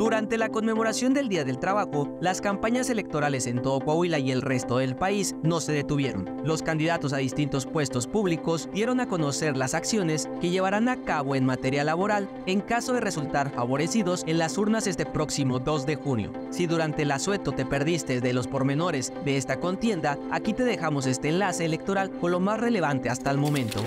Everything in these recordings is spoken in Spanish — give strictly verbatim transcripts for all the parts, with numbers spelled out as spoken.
Durante la conmemoración del Día del Trabajo, las campañas electorales en todo Coahuila y el resto del país no se detuvieron. Los candidatos a distintos puestos públicos dieron a conocer las acciones que llevarán a cabo en materia laboral en caso de resultar favorecidos en las urnas este próximo dos de junio. Si durante el asueto te perdiste de los pormenores de esta contienda, aquí te dejamos este enlace electoral con lo más relevante hasta el momento.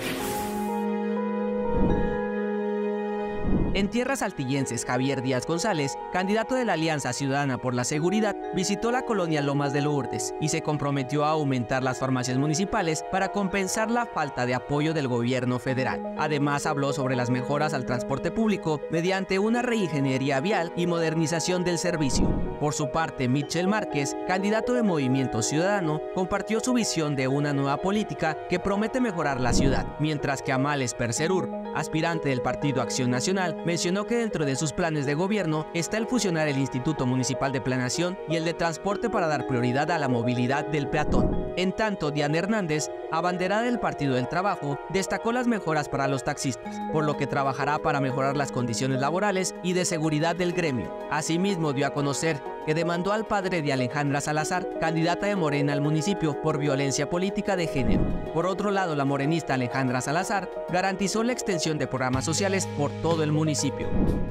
En tierras saltillenses, Javier Díaz González, candidato de la Alianza Ciudadana por la Seguridad, visitó la colonia Lomas de Lourdes y se comprometió a aumentar las farmacias municipales para compensar la falta de apoyo del gobierno federal. Además, habló sobre las mejoras al transporte público mediante una reingeniería vial y modernización del servicio. Por su parte, Michel Márquez, candidato de Movimiento Ciudadano, compartió su visión de una nueva política que promete mejorar la ciudad, mientras que Amales Percerur, aspirante del Partido Acción Nacional, mencionó que dentro de sus planes de gobierno está el fusionar el Instituto Municipal de Planeación y el de Transporte para dar prioridad a la movilidad del peatón. En tanto, Diana Hernández, abanderada del Partido del Trabajo, destacó las mejoras para los taxistas, por lo que trabajará para mejorar las condiciones laborales y de seguridad del gremio. Asimismo, dio a conocer que demandó al padre de Alejandra Salazar, candidata de Morena al municipio, por violencia política de género. Por otro lado, la morenista Alejandra Salazar garantizó la extensión de programas sociales por todo el municipio.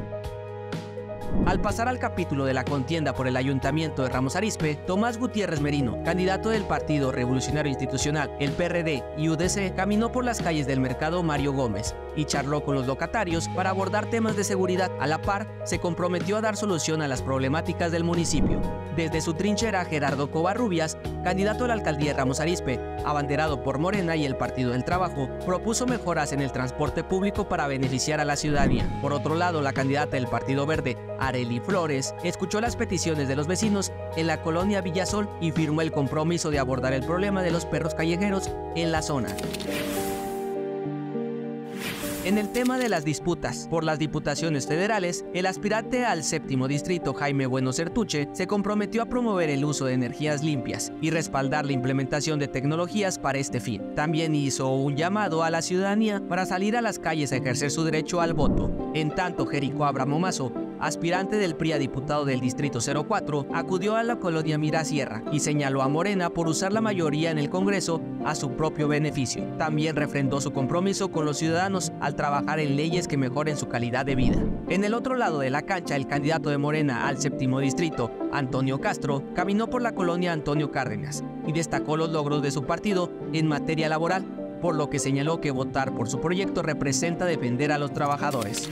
Al pasar al capítulo de la contienda por el Ayuntamiento de Ramos Arizpe, Tomás Gutiérrez Merino, candidato del Partido Revolucionario Institucional, el P R D y U D C, caminó por las calles del mercado Mario Gómez y charló con los locatarios para abordar temas de seguridad. A la par, se comprometió a dar solución a las problemáticas del municipio. Desde su trinchera, Gerardo Covarrubias, candidato a la alcaldía de Ramos Arizpe, abanderado por Morena y el Partido del Trabajo, propuso mejoras en el transporte público para beneficiar a la ciudadanía. Por otro lado, la candidata del Partido Verde, Arely Flores, escuchó las peticiones de los vecinos en la colonia Villasol y firmó el compromiso de abordar el problema de los perros callejeros en la zona. En el tema de las disputas por las diputaciones federales, el aspirante al séptimo distrito, Jaime Bueno Certuche, se comprometió a promover el uso de energías limpias y respaldar la implementación de tecnologías para este fin. También hizo un llamado a la ciudadanía para salir a las calles a ejercer su derecho al voto. En tanto, Jerico Abramo Mazo, aspirante del P R I a diputado del Distrito cero cuatro, acudió a la colonia Mirasierra y señaló a Morena por usar la mayoría en el Congreso a su propio beneficio. También refrendó su compromiso con los ciudadanos al trabajar en leyes que mejoren su calidad de vida. En el otro lado de la cancha, el candidato de Morena al séptimo distrito, Antonio Castro, caminó por la colonia Antonio Cárdenas y destacó los logros de su partido en materia laboral, por lo que señaló que votar por su proyecto representa defender a los trabajadores.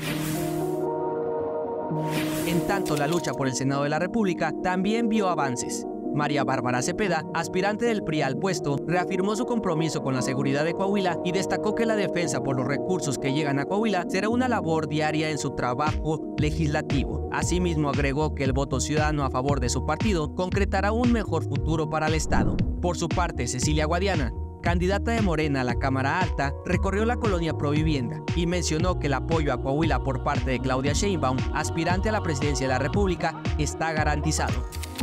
En tanto, la lucha por el Senado de la República también vio avances. María Bárbara Cepeda, aspirante del P R I al puesto, reafirmó su compromiso con la seguridad de Coahuila y destacó que la defensa por los recursos que llegan a Coahuila será una labor diaria en su trabajo legislativo. Asimismo, agregó que el voto ciudadano a favor de su partido concretará un mejor futuro para el Estado. Por su parte, Cecilia Guadiana, candidata de Morena a la Cámara Alta, recorrió la colonia Provivienda y mencionó que el apoyo a Coahuila por parte de Claudia Sheinbaum, aspirante a la presidencia de la República, está garantizado.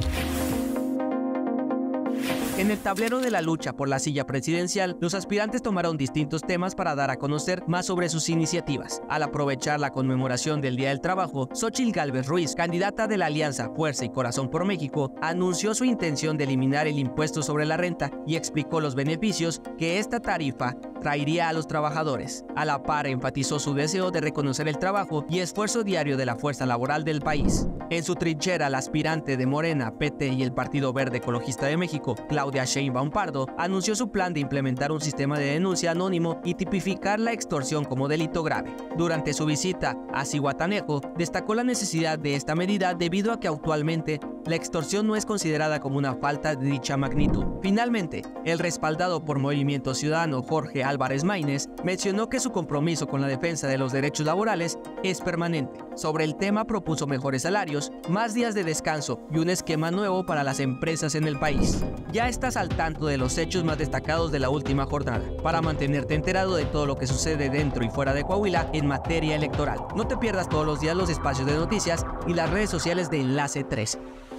En el tablero de la lucha por la silla presidencial, los aspirantes tomaron distintos temas para dar a conocer más sobre sus iniciativas. Al aprovechar la conmemoración del Día del Trabajo, Xóchitl Gálvez Ruiz, candidata de la Alianza Fuerza y Corazón por México, anunció su intención de eliminar el impuesto sobre la renta y explicó los beneficios que esta tarifa traería a los trabajadores. A la par, enfatizó su deseo de reconocer el trabajo y esfuerzo diario de la fuerza laboral del país. En su trinchera, la aspirante de Morena, P T y el Partido Verde Ecologista de México, Claudia Sheinbaum Pardo, anunció su plan de implementar un sistema de denuncia anónimo y tipificar la extorsión como delito grave. Durante su visita a Zihuatanejo, destacó la necesidad de esta medida debido a que actualmente la extorsión no es considerada como una falta de dicha magnitud. Finalmente, el respaldado por Movimiento Ciudadano Jorge Álvarez Maínez mencionó que su compromiso con la defensa de los derechos laborales es permanente. Sobre el tema propuso mejores salarios, más días de descanso y un esquema nuevo para las empresas en el país. Ya estás al tanto de los hechos más destacados de la última jornada, para mantenerte enterado de todo lo que sucede dentro y fuera de Coahuila en materia electoral. No te pierdas todos los días los espacios de noticias y las redes sociales de Enlace trece.